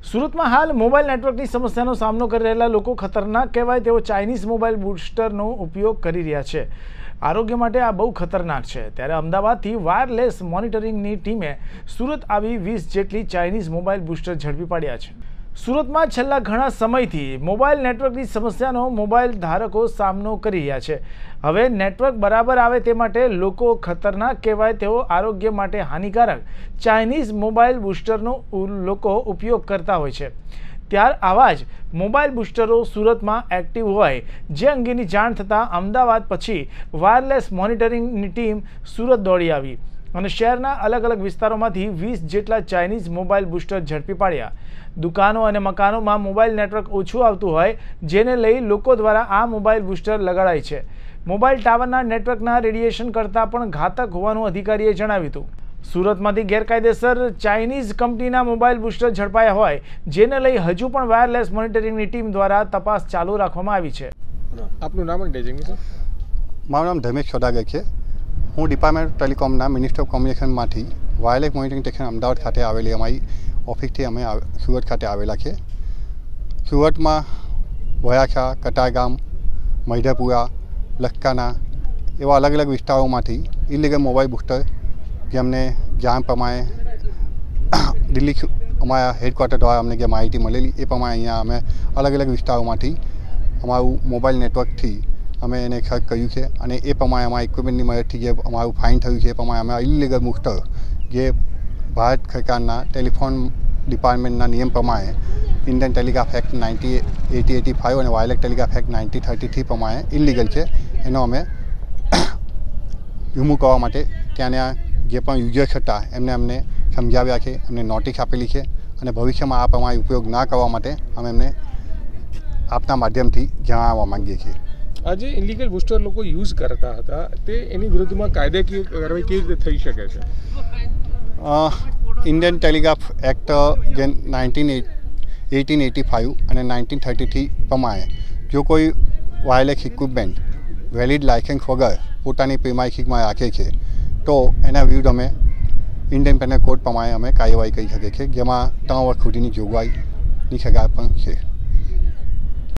સુરતમાં હાલ મોબાઈલ નેટવર્કની સમસ્યાનો સામનો કરી રહેલા લોકો ખતરનાક કહેવાય તેવો ચાઇનીઝ મોબાઈલ બૂસ્ટરનો ઉપયોગ કરી રહ્યા છે। આરોગ્ય માટે આ બહુ ખતરનાક છે। ત્યારે અમદાવાદથી વાયરલેસ મોનિટરિંગની ટીમે સુરત આવી 20 જેટલી ચાઇનીઝ મોબાઈલ બૂસ્ટર ઝડપી પાડ્યા છે। સુરતમાં છેલ્લા ઘણા સમયથી મોબાઈલ નેટવર્કની સમસ્યાનો મોબાઈલ ધારકો સામનો કરી રહ્યા છે। હવે નેટવર્ક બરાબર આવે તે માટે લોકો ખતરનાક કહેવાય તેવો આરોગ્ય માટે હાનિકારક ચાઇનીઝ મોબાઈલ બૂસ્ટરનો લોકો ઉપયોગ કરતા હોય છે। ત્યાર આવા જ મોબાઈલ બૂસ્ટરો સુરતમાં એક્ટિવ હોય જે અંગેની જાણ થતાં અમદાવાદ પછી વાયરલેસ મોનિટરિંગની ટીમ સુરત દોડી આવી અને શહેરના અલગ અલગ વિસ્તારોમાંથી 20 જેટલા ચાઇનીઝ મોબાઈલ બૂસ્ટર ઝડપી પાડ્યા। દુકાનો અને મકાનોમાં મોબાઈલ નેટવર્ક ઓછું આવતું હોય જેને લઈ લોકો દ્વારા આ મોબાઈલ બૂસ્ટર લગાડાય છે। મોબાઈલ ટાવરના નેટવર્કના રેડિયેશન કરતાં પણ ઘાતક હોવાનું અધિકારીએ જણાવ્યું હતું। સુરતમાંથી ગેરકાયદેસર ચાઇનીઝ કંપનીના મોબાઈલ બૂસ્ટર ઝડપાયા હોય જેને લઈ હજુ પણ વાયરલેસ મોનિટરિંગની ટીમ દ્વારા તપાસ ચાલુ રાખવામાં આવી છે। આપનું નામ અને ડેઝિગ્નેશન? મારું નામ ધર્મેશ સોદાગર છે। હું ડિપાર્ટમેન્ટ ઓફ ટેલિકોમના મિનિસ્ટર ઓફ કોમ્યુનિકેશનમાંથી વાયરલેસ મોનિટરિંગ ટેકનિક અમદાવાદ ખાતે આવેલી અમારી ઓફિસથી અમે સુરત ખાતે આવેલા છે। સુરતમાં વયાછા, કતારગામ, મૈધરપુરા, લખકાના એવા અલગ અલગ વિસ્તારોમાંથી ઇલીગલ મોબાઈલ બૂસ્ટર જેમને જાણ પ્રમાણે દિલ્હી અમારા હેડક્વાર્ટર દ્વારા અમને જે માહિતી મળેલી એ પ્રમાણે અહીંયા અમે અલગ અલગ વિસ્તારોમાંથી અમારું મોબાઈલ નેટવર્કથી અમે એને સર્ચ કર્યું છે અને એ પ્રમાણે અમારા ઇક્વિપમેન્ટની મદદથી જે અમારું ફાઇન થયું છે એ પ્રમાણે અમે ઇલીગલ બૂસ્ટર જે ભારત સરકારના ટેલિફોન ડિપાર્ટમેન્ટના નિયમ પ્રમાણે ઇન્ડિયન ટેલિગ્રાફ એક્ટ 1985 અને વાયરલેસ ટેલિગ્રાફ એક્ટ 1933 પ્રમાણે ઇલીગલ છે એનો અમે રિમૂવ કરવા માટે ત્યાંના જે પણ યુઝર્સ હતા એમને અમને સમજાવ્યા છે, એમને નોટિસ આપેલી છે અને ભવિષ્યમાં આ પ્રમાણે ઉપયોગ ના કરવા માટે અમે એમને આપના માધ્યમથી જણાવવા માંગીએ છીએ। આજે ઇલીગલ બૂસ્ટર લોકો યુઝ કરતા હતા તે એની વિરુદ્ધમાં કાયદાકીય કાર્યવાહી કેવી રીતે થઈ શકે છે? ઇન્ડિયન ટેલિગ્રાફ એક્ટ જે 1885 અને 1933 પ્રમાણે જો કોઈ વાયરલેસ ઇક્વિપમેન્ટ વેલિડ લાયસન્સ વગર પોતાની પ્રિમાઇસીસમાં રાખે છે તો એના વિરુદ્ધ અમે ઇન્ડિયન પેનલ કોડ પ્રમાણે અમે કાર્યવાહી કરી શકીએ છીએ, જેમાં 3 વર્ષ સુધીની જોગવાઈની સજા પણ છે।